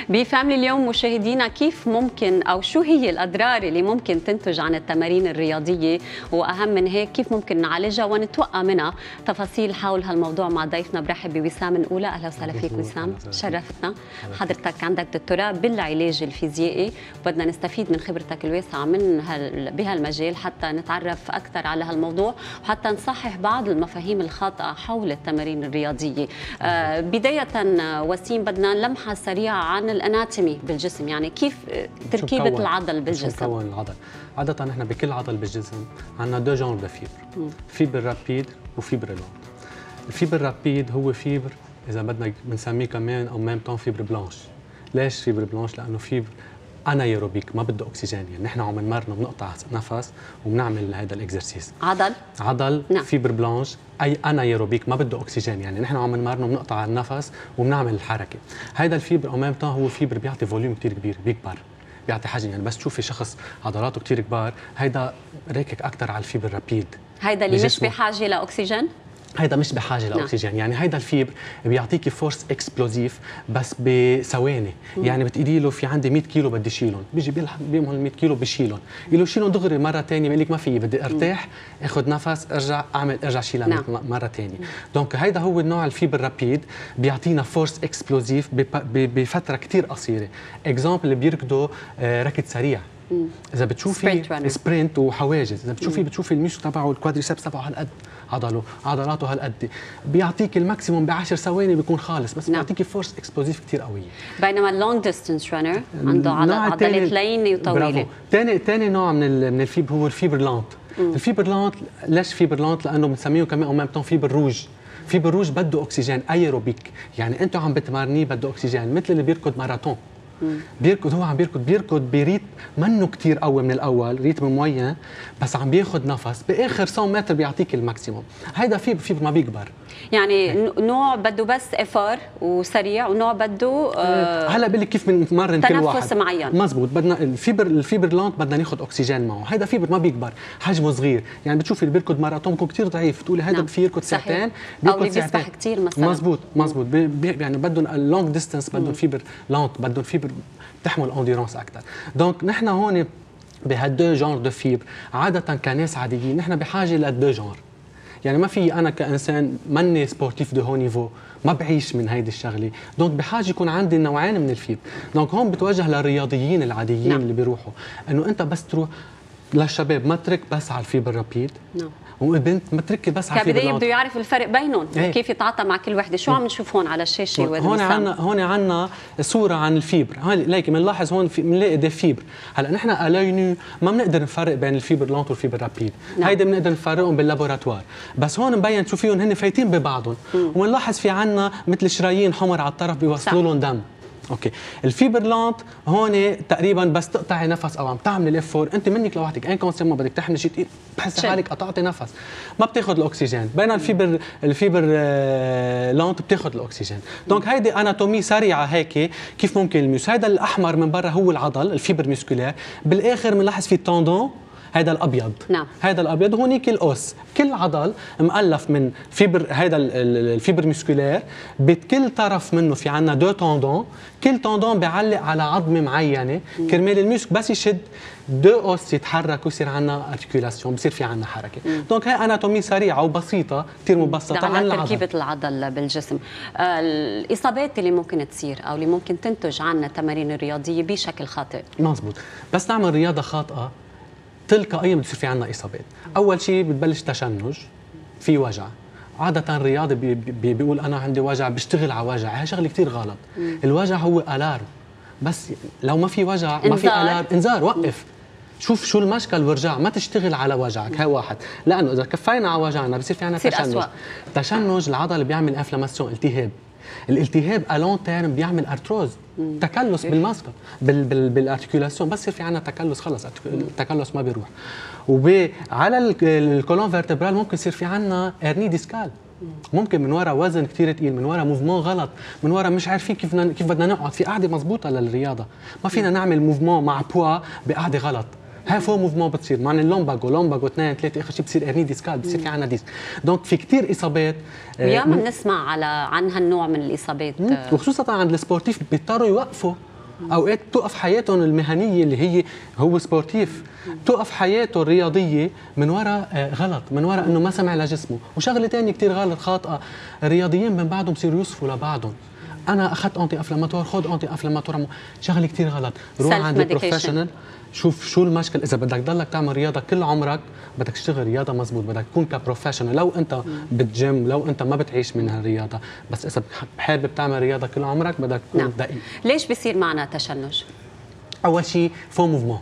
بفاملي اليوم مشاهدينا، كيف ممكن أو شو هي الأضرار اللي ممكن تنتج عن التمارين الرياضية، وأهم من هيك كيف ممكن نعالجها ونتوقع منها؟ تفاصيل حول هالموضوع مع ضيفنا. برحب بوسام الأولى. أهلا وسهلا فيك وسام، شرفتنا. حضرتك عندك دكتوراه بالعلاج الفيزيائي، بدنا نستفيد من خبرتك الواسعة بهالمجال حتى نتعرف أكثر على هالموضوع وحتى نصحح بعض المفاهيم الخاطئة حول التمارين الرياضية. بداية وسيم، بدنا لمحة سريعة عن الاناتومي بالجسم، يعني كيف تركيبة العضل بالجسم؟ شو مكون العضل؟ عادة نحن بكل عضل بالجسم عندنا دو جونر دو فيبر، فيبر رابيد وفيبر لونت. الفيبر رابيد هو فيبر إذا بدنا بنسميه كمان أو ميم طون فيبر بلانش. ليش فيبر بلانش؟ لأنه فيبر انايروبيك، ما بده اكسجين، يعني نحن عم نمرنه بنقطع نفس وبنعمل هذا الاكزرسيس. عضل نعم. فيبر بلانش اي انايروبيك ما بده اكسجين، يعني نحن عم نمرنه بنقطع النفس وبنعمل الحركه. هذا الفيبر او ميم طون هو فيبر بيعطي فوليوم كثير كبير، بيكبر، بيعطي حجم، يعني بس تشوفي شخص عضلاته كثير كبار هيدا ركك اكثر على الفيبر رابيد. هيدا اللي مش بحاجه لاكسجين، هيدا مش بحاجه لاكسجين، يعني هيدا الفيبر بيعطيكي فورس اكسبلوزيف بس بثواني. يعني بتقولي له في عندي 100 كيلو بدي شيلهم، بيجي بيهم ال 100 كيلو بشيلهم، يقول له شيلهم دغري مره ثانيه، بيقول لك ما في، بدي ارتاح، اخذ نفس، ارجع شيلها مره ثانيه. دونك هيدا هو النوع الفيبر رابيد، بيعطينا فورس اكسبلوزيف بفتره كثير قصيره. اكزامبل اللي بيركضوا ركض سريع، اذا بتشوفي سبرنت وحواجز، اذا بتشوفي الميشو تبعه الكوادريسبس تبعه هالقد، عضلاته هالقد، بيعطيك الماكسيموم ب10 ثواني بيكون خالص، بس بيعطيكي فورس اكسبلوزيف كثير قويه. بينما اللونج ديستنس رانر عنده عضلات لينه وطويله. ثاني نوع من الفيبر هو الفيبر لانت. الفيبر لانت، ليش فيبر لانت؟ لانه بنسميه كمان او ميم طون فيبر روج. فيبر روج بده اكسجين ايروبيك، يعني انتم عم بتمرنيه بده اكسجين، مثل اللي بيركض ماراثون. بيركض، هو عم بيركض بريتم منه كثير قوي من الاول، ريتم معين، بس عم بياخذ نفس، باخر 100 متر بيعطيك الماكسيموم. هيدا فيبر ما بيكبر، يعني نوع بده بس افار وسريع، ونوع بده هلا بقول لك كيف بنمرن كل واحد تنفس معين. مزبوط. بدنا الفيبر لونت بدنا ناخذ اكسجين معه. هيدا فيبر ما بيكبر، حجمه صغير، يعني بتشوفي اللي بيركض ماراثون بيكون كثير ضعيف، بتقولي هيدا بفي يركض ساعتين، بيركض ساعتين كثير مثلا. مزبوط يعني بدهم اللونج ديستنس، بدهم فيبر لونت، بدهم فيبر بتحمل انديرونس اكثر. دونك نحن هون بهالدو جونر دو فيبر عاده كناس عاديين نحن بحاجه للدو جونر، يعني ما في انا كانسان ماني سبورتيف دو هو نيفو ما بعيش من هيدي الشغله، دونك بحاجه يكون عندي نوعين من الفيبر. دونك هون بتوجه للرياضيين العاديين اللي بيروحوا، انه انت بس تروح للشباب ما ترك بس على الفيبر رابيد، والبنت ما تركي بس على الفيبر لونت. بده يعرف الفرق بينهم، كيف يتعاطى مع كل وحده. شو عم نشوف هون على الشاشه؟ هون عندنا صوره عن الفيبر، هاي ليك بنلاحظ هون بنلاقي دي فيبر. هلا نحن الاينو ما بنقدر نفرق بين الفيبر لونت والفيبر رابيد، هيدا بنقدر نفرقهم باللابوراتوار، بس هون مبين تشوفيهم هن فايتين ببعضهم، وبنلاحظ في عندنا مثل شرايين حمر على الطرف بيوصلوا لهم دم. اوكي، الفيبر لانت هون تقريبا بس تقطعي نفس او عم تعملي الافور، انت منك لوحدك انكونسيوم ما بدك تحملي شيء ثقيل، بحس حالك قطعتي نفس، ما بتاخذ الاكسجين، بين الفيبر لانت بتاخذ الاكسجين. دونك هيدي اناتومي سريعه هيك كيف ممكن الميوس. هيدا الاحمر من برا هو العضل الفيبر ميسكولير، بالاخر بنلاحظ في التندون، هذا الابيض. هذا الابيض هونيك الاوس. كل عضل مؤلف من فيبر، هذا الفيبر ميسكولير، بكل طرف منه في عندنا دو تندون، كل تندون بيعلق على عظمه معينه، كرمال الميسك بس يشد دو اوس يتحركوا يصير عندنا ارتكولاسيون، بصير في عندنا حركه. دونك هي اناتومي سريعه وبسيطه، كثير مبسطه عن تركيبه العضل بالجسم. الاصابات اللي ممكن تصير او اللي ممكن تنتج عنا التمارين الرياضيه بشكل خاطئ. مزبوط، بس نعمل رياضه خاطئه تلقائيا بتصير في عندنا اصابات. اول شيء بتبلش تشنج، في وجع. عاده الرياضي بيقول انا عندي وجع، بيشتغل على وجع، هي شغله كثير غلط. الوجع هو الارم، بس لو ما في وجع ما في الارم، انذار، وقف، شوف شو المشكل وارجع، ما تشتغل على وجعك. هاي واحد، لانه اذا كفينا على وجعنا بصير في عندنا تشنج. تشنج العضله بيعمل انفلاماسيون، التهاب. الالتهاب الون تيرم بيعمل ارتروز، تكلس بالمسكه بالارتكولاسيون، بس يصير في عندنا تكلس، خلص التكلس ما بيروح. وعلى الكولون فيرتبرال ممكن يصير في عندنا ارني ديسكال، ممكن من وراء وزن كثير ثقيل، من وراء موفمون غلط، من وراء مش عارفين كيف بدنا نقعد في قاعده مضبوطه للرياضه، ما فينا نعمل موفمون مع بوا بقعده غلط. هاي فوق موفمون بتصير مع اللومباجو 2 3 اخر شيء بتصير ارني ديسكال، بتصير في عندنا ديسك. دونك في كثير اصابات وياما بنسمع عن هالنوع من الاصابات، وخصوصا عند السبورتيف بيضطروا يوقفوا اوقات بتوقف حياتهم المهنيه اللي هو سبورتيف، بتوقف حياته الرياضيه من وراء غلط، من وراء انه ما سمع لجسمه. وشغله ثانيه كثير غلط خاطئه، الرياضيين من بعضهم بصيروا يوصفوا لبعضهم، انا اخذت انتي افلاماتور، خذ انتي افلاماتور. شغله كثير غلط. روح عند بروفيشنال، شوف شو المشكله. اذا بدك تضلك تعمل رياضه كل عمرك بدك تشتغل رياضه مزبوط، بدك تكون كبروفيشنال. لو انت بتجيم، لو انت ما بتعيش من هالرياضه، بس اذا حابب تعمل رياضه كل عمرك بدك تكون دقيق. ليش بصير معنا تشنج؟ اول شيء فو موفمون،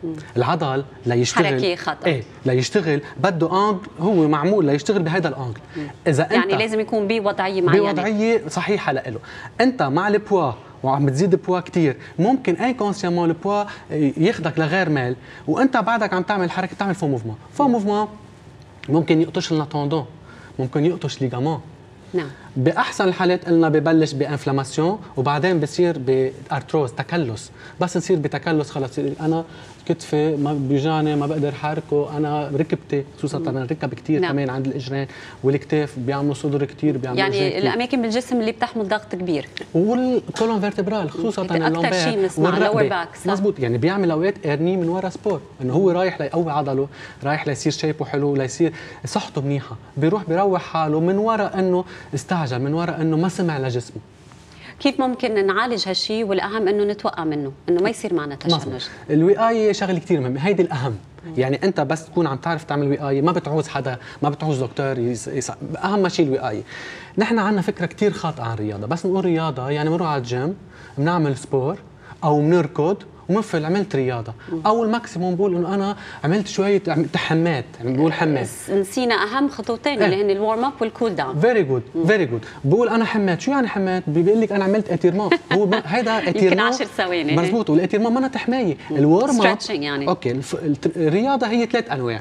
العضل ليشتغل حركه خطا، ليشتغل بده انجل، هو معمول ليشتغل بهذا الانجل. اذا انت يعني لازم يكون بوضعيه معينه، بوضعيه صحيحه له. انت مع البوا وعم بتزيد بوا كثير، ممكن انكونسيامون البوا ياخذك لغير مال، وانت بعدك عم تعمل حركه، تعمل فو موفمون. فو موفمون ممكن يقطش لنا تندون، ممكن يقطش ليغامون. نعم. باحسن الحالات قلنا ببلش بانفلاماسيون وبعدين بصير بارتروز، تكلس. بس نصير بتكلس خلص انا كتفي ما بيوجعني، ما بقدر حركه، انا ركبتي خصوصا الركب كثير كمان عند الاجرين والكتاف بيعملوا صدر كثير، بيعملوا يعني الاماكن بالجسم اللي بتحمل ضغط كبير، والكولون فيرتبرال خصوصا اكثر شيء بنسمع اللور باك. مزبوط، يعني بيعمل اوقات ارني من ورا سبور، انه هو رايح ليقوي عضله، رايح ليصير شيبه حلو، ليصير صحته منيحه، بيروح حاله من ورا انه استعجل، من ورا انه ما سمع لجسمه. كيف ممكن نعالج هالشيء؟ والاهم انه نتوقع منه، انه ما يصير معنا تشنج. الوقايه شغله كثير مهمه، هيدي الاهم. يعني انت بس تكون عم تعرف تعمل وقايه، ما بتعوز حدا، ما بتعوز دكتور اهم شيء الوقايه. نحن عندنا فكره كثير خاطئه عن الرياضه، بس نقول رياضه يعني بنروح على الجيم، بنعمل سبور او بنركض ومنفل عملت رياضه، او الماكسيموم بقول انه انا عملت شويه حمات، يعني بنقول حمات. نسينا اهم خطوتين اللي هن الورم اب والكول داون. فيري جود فيري جود. بقول انا حمات، شو يعني حمات؟ بيقول لك انا عملت اتيرمون. هو هيدا اتيرمون يمكن 10 ثواني مزبوط. والاتيرمون منا تحمايه، الورم اب يعني. اوكي. الرياضه هي 3 انواع.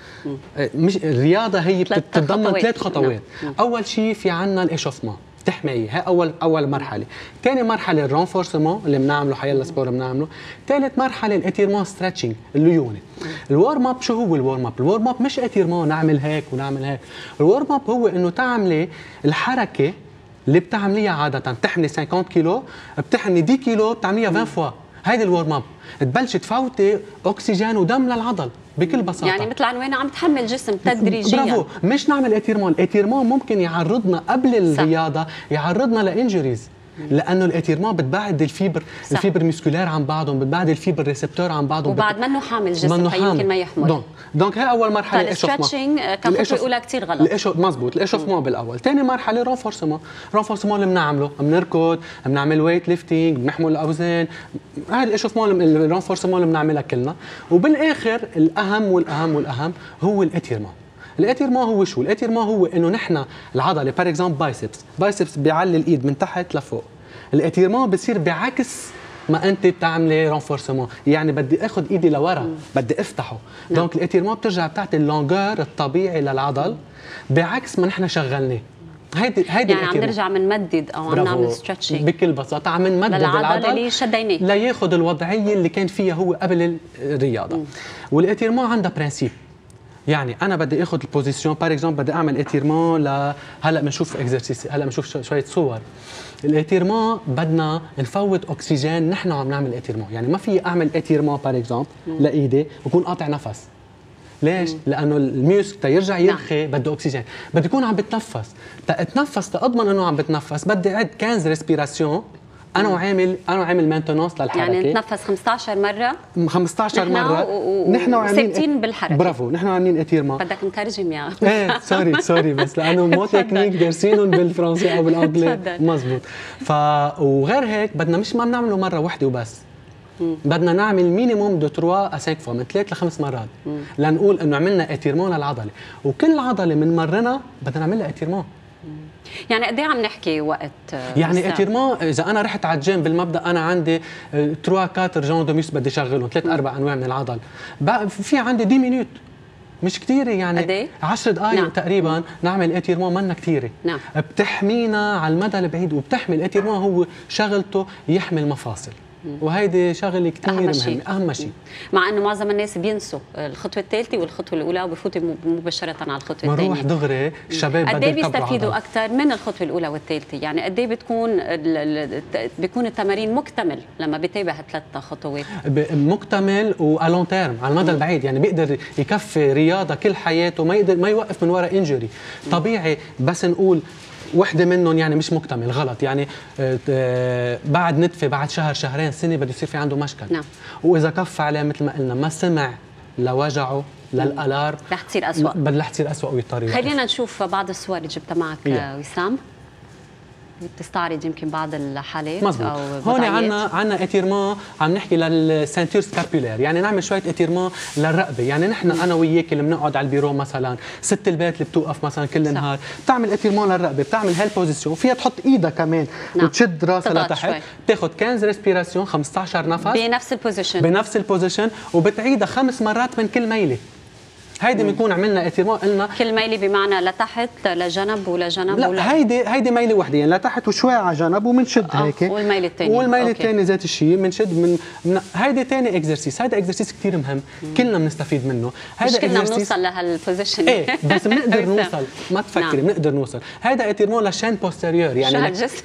مش الرياضه هي بتتضمن 3 خطوات. اول شيء في عندنا الاشوفمون، تحمايه، هي اول مرحله. ثاني مرحله الرونفورسمون اللي بنعمله، حيلا سبور بنعمله. ثالث مرحله الاتيرمون ستريتشنج، الليونه. الورم اب، شو هو الورم اب؟ الورم اب مش اتيرمون نعمل هيك ونعمل هيك. الورم اب هو انه تعملي الحركه اللي بتعمليها عاده، تحملي 50 كيلو، بتحملي 10 كيلو، بتعمليها 20 فوا. هيدي الورم اب، تبلشي تفوتي اكسجين ودم للعضل بكل بساطه. يعني مثل عنوانها عم تحمل جسم تدريجيا. برافو. مش نعمل اتيرمون، الاتيرمون ممكن يعرضنا قبل الرياضه، يعرضنا لانجريز، لانه الاتيرمون بتبعد الفيبر، الفيبر ميسكولار عن بعضهم، بتبعد الفيبر ريسبتور عن بعضهم، وبعد منه حامل جسم فيمكن ما يحمل. دونك هي اول مرحله الستريتشنج كخطوه اولى كثير غلط. مزبوط، الاشوفمون بالاول. ثاني مرحله رونفورسمون. رونفورسمون اللي بنعمله، بنركض، بنعمل ويت ليفتنج، بنحمل الاوزان. هاي الاشوفمون الرونفورسمون اللي بنعملها كلنا. وبالاخر الاهم والاهم والاهم هو الاتيرمون. الاتيرمون هو شو؟ الاتيرمون هو انه نحن العضله بار اكزومبل بايسبس بيعلي الايد من تحت لفوق. الاتيرمون بصير بعكس ما انت بتعملي رونفورسمون، يعني بدي اخذ ايدي لورا، بدي افتحه. دونك الاتيرمون بترجع بتعطي اللونجور الطبيعي للعضل بعكس ما نحن شغلناه. هيدي يعني عم نرجع بنمدد او عم نعمل ستريتشنج بكل بساطه، عم نمدد العضل اللي شديناه لياخذ الوضعيه اللي كان فيها هو قبل الرياضه. والاتيرمون عندها برانسيب، يعني انا بدي اخذ البوزيشن بار اكزومبل، بدي اعمل اتيرمون هلا بنشوف اكزرسيس، هلا بنشوف شويه صور. الاتيرمون بدنا نفوت اكسجين، نحن عم نعمل اتيرمون، يعني ما في اعمل اتيرمون بار اكزومبل لايدي وكون قاطع نفس. ليش؟ لانه الميوسك تيرجع يرخي بده اكسجين، بدي يكون عم بتنفس، تتنفس تاضمن انه عم بتنفس، بدي اعد 15 ريسبيراسيون، انا وعامل مانتونانس للحركه، يعني نتنفس 15 مره 15 مره نحن وعاملين ثابتين بالحركه. برافو، نحن عاملين اتيرمون. بدك نترجم يا ايه سوري بس لانه مو تكنيك دارسينهم بالفرنسي او بالانجلي. مزبوط. وغير هيك بدنا مش ما بنعمله مره واحده وبس، بدنا نعمل مينيموم دو 3 à 5 فوا، من 3 ل 5 مرات لنقول انه عملنا اتيرمون للعضله، وكل عضله من مرنا بدنا نعمل لها اتيرمون. يعني قد ايه عم نحكي وقت؟ يعني اتيرمون اذا انا رحت على الجيم بالمبدا انا عندي 3 4 جون دو ميس بدي شغلهم، 3 4 انواع من العضل، في عندي 10 مينوت، مش كثيره يعني 10 دقائق تقريبا نعمل اتيرمون، منا كثيره. بتحمينا على المدى البعيد، وبتحمي الاتيرمون هو شغلته يحمي المفاصل. وهيدي شغله كثير مهمه، اهم شيء. مع انه معظم الناس بينسوا الخطوه الثالثه والخطوه الاولى وبفوتوا مباشره على الخطوه الثانيه. بنروح دغري الشباب قد ايه بيستفيدوا اكثر من الخطوه الاولى والثالثه؟ يعني قد ايه بيكون التمارين مكتمل لما بيتابع 3 خطوات؟ مكتمل والون تيرم على المدى البعيد، يعني بيقدر يكفي رياضه كل حياته، ما يوقف من وراء انجري. طبيعي بس نقول وحده منهم يعني مش مكتمل، غلط. يعني بعد نتفه، بعد شهر شهرين سنه بده يصير في عنده مشكل. نعم. واذا كف عليه مثل ما قلنا، ما سمع لوجعه للالارم، رح تصير اسوء، رح تصير اسوء ويضطر. خلينا نشوف بعض الصور اللي جبتها معك وسام، بتستعرض يمكن بعض الحالات. مزبوط. هون عندنا اتيرمون، عم نحكي للسنتور سكابولير، يعني نعمل شويه اتيرمون للرقبه. يعني نحن انا وياك اللي بنقعد على البيرو مثلا، ست البيت اللي بتوقف مثلا كل النهار، بتعمل اتيرمون للرقبه، بتعمل هالبوزيشن، وفيها تحط ايدها كمان وتشد راسها لتحت، تاخذ 15 ريسبيراسيون، 15 نفس بنفس البوزيشن وبتعيدها 5 مرات من كل ميله. هيدي بنكون عملنا اتيرمون. قلنا كل ميله بمعنى لتحت لجنب ولجنب؟ لا، هيدي ميله وحده، يعني لتحت وشوي على جنب وبنشد هيك. والميله الثانيه ذات الشيء بنشد هيدي ثاني اكزرسيس. هيدا اكزرسيس كثير مهم، كلنا بنستفيد منه. هيدا كلنا بنوصل لهالبوزيشن. ايه بس بنقدر نوصل، ما تفكري، بنقدر نوصل. هيدا اتيرمون للشين بوستيريور. يعني شو هالجسم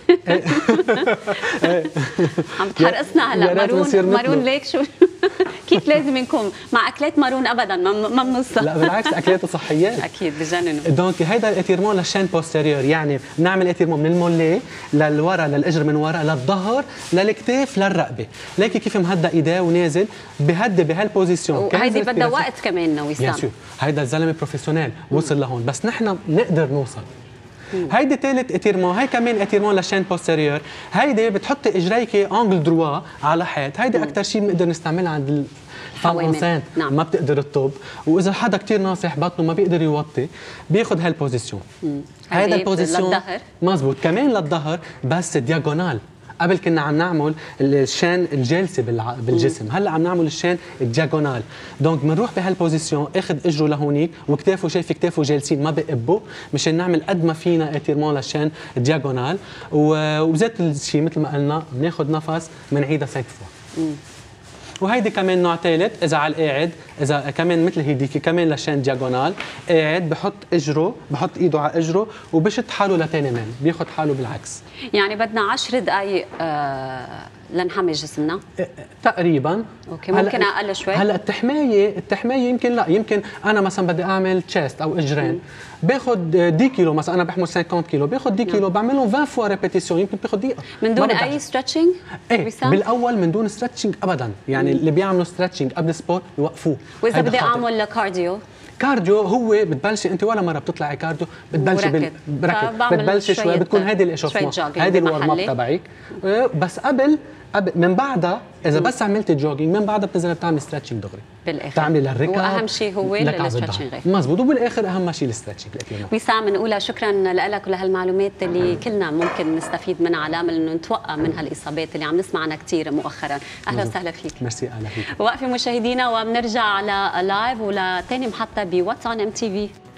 عم تحرقسنا هلا. مارون ليك شو كيف لازم نكون مع اكلات مارون؟ ابدا ما بنوصل. لا بالعكس، اكلاته صحيات اكيد بجننوا. دونك هيدا الاتيرمون للشين بوستيريور، يعني بنعمل اتيرمون من الموليه للورا، للاجر من ورا، للظهر، للكتاف، للرقبه. ليكي كيف مهدى ايديه ونازل بهدي بهالبوزيشن. وهيدي بدها وقت كمان وسام. هيدا الزلمه بروفيشنال وصل لهون، بس نحن بنقدر نوصل. هيدي ثالث اتيرمون، هي كمان اتيرمون للشين بوستيريور. هيدي بتحطي اجريك انجل دروا على حيط. هيدي اكثر شيء بنقدر نستعملها عند الفام. نعم. ما بتقدر تطب، واذا حدا كثير ناصح بطنه ما بيقدر يوطي، بياخذ هالبوزيشن. هيدا البوزيشن للظهر. مزبوط، كمان للظهر بس دياغونال. قبل كنا عم نعمل الشان الجالسه بالجسم، هلا عم نعمل الشان الدياغونال. دونك بنروح بهالبوزيشن، اخذ اجره لهونيك وكتافه، شايف كتافه جالسين ما بقبوا، مشان نعمل قد ما فينا اتيرمون للشان الدياغونال. وبذات الشيء مثل ما قلنا بناخذ نفس بنعيدها 5 فوا. وهيدي كمان نوع ثالث، اذا على القاعد، اذا كمان مثل هيديك كمان للشان دياغونال، قاعد بحط ايده على اجره وبشد حاله لثاني مان، بياخذ حاله بالعكس. يعني بدنا 10 دقائق لنحمي جسمنا تقريبا. اوكي، ممكن اقل شوي. هلا التحمايه يمكن لا، يمكن انا مثلا بدي اعمل تشيست او اجرين، باخذ 10 كيلو مثلا، انا بحمل 50 كيلو، باخذ 10 كيلو بعملهم 20 فوا ريبيتيسيون، يمكن باخذ دقيقه من دون اي ستريتشنج. بالاول من دون ستريتشنج ابدا، يعني اللي بيعملوا ستريتشنج قبل السبورت يوقفوه. واذا بدي اعمل كارديو هو بتبلشي انت ولا مره بتطلعي كارديو، بتبلشي بركض، بتبلشي شوي، بتكون هذه الاشوفمون، هذه الورم اب تبعك. بس قبل من بعدها اذا بس عملتي جوجينج، من بعدها بتنزلي بتعملي ستريتشنج دغري بالاخر، بتعملي للركب، واهم شيء هو الستريتشنج. مزبوط، وبالاخر اهم شيء الستريتشنج. وسام، بنقولها شكرا لك ولهالمعلومات اللي كلنا ممكن نستفيد منها على امل انه نتوقع من هالاصابات اللي عم نسمع عنها كثير مؤخرا. اهلا وسهلا فيك. ميرسي. اهلا فيك. وقفي مشاهدينا، وبنرجع على لايف ولثاني محطه بواتس اون ام تي في.